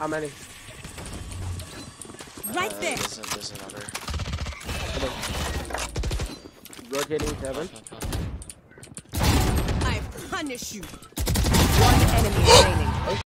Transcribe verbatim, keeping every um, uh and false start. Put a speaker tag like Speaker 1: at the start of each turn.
Speaker 1: How many?
Speaker 2: Right
Speaker 3: Uh,
Speaker 2: there.
Speaker 3: There's, a, there's another.
Speaker 1: Rotating seven.
Speaker 2: I punish you.
Speaker 4: One enemy remaining.